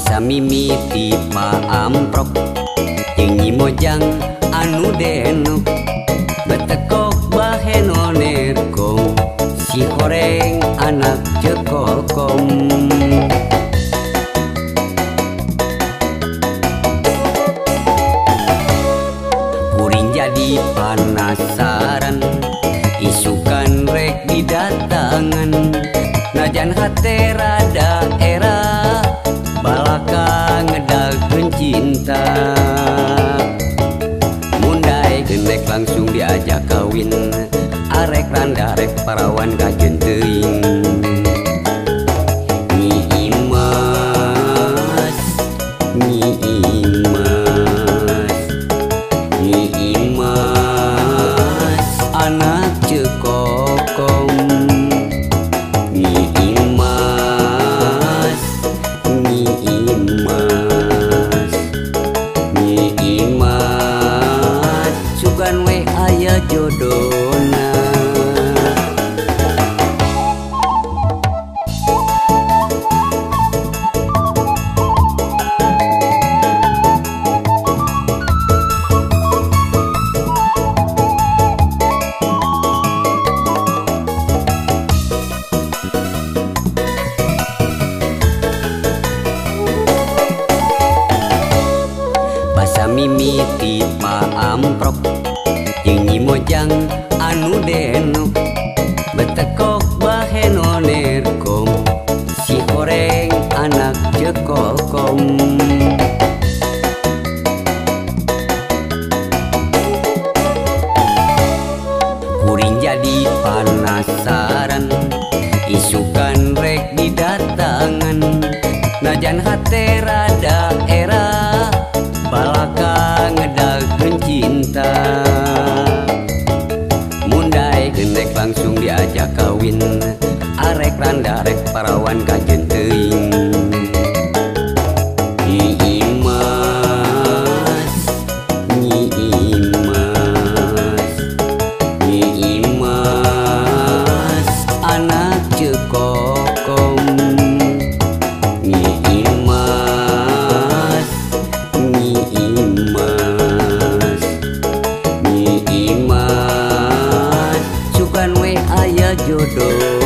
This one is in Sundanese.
Basa mimiti paamprok jeung Nyi Mojang anu denok betekok baheno nerkom si horeng anak jekolkom. Kuring jadi penasaran isukan rek didatangan najan hate rada era balaka ngedagkeun cinta. Mundai genek langsung diajak kawin arek randa rek parawan kajeun teuing. Nyi Imas, Nyi Imas, Nyi Imas anak cekokom. Nyi Imas, Nyi Imas, Nyi Imas sugan we aya jodona. Basa mimiti paamprok jeung Nyi Mojang anu denok betekok baheno nerkom si horeng anak jekolkom. Kuring jadi penasaran isukan rek didatangan najan hate rada era balaka ngedagkeun cinta. Mundai genek langsung diajak kawin arek randa rek parawan kajeun teuing. Nyi Imas, Nyi Imas, Nyi Imas anak cekokom. Nyi Imas, Nyi Imas, Nyi Imas sugan we aya jodoh.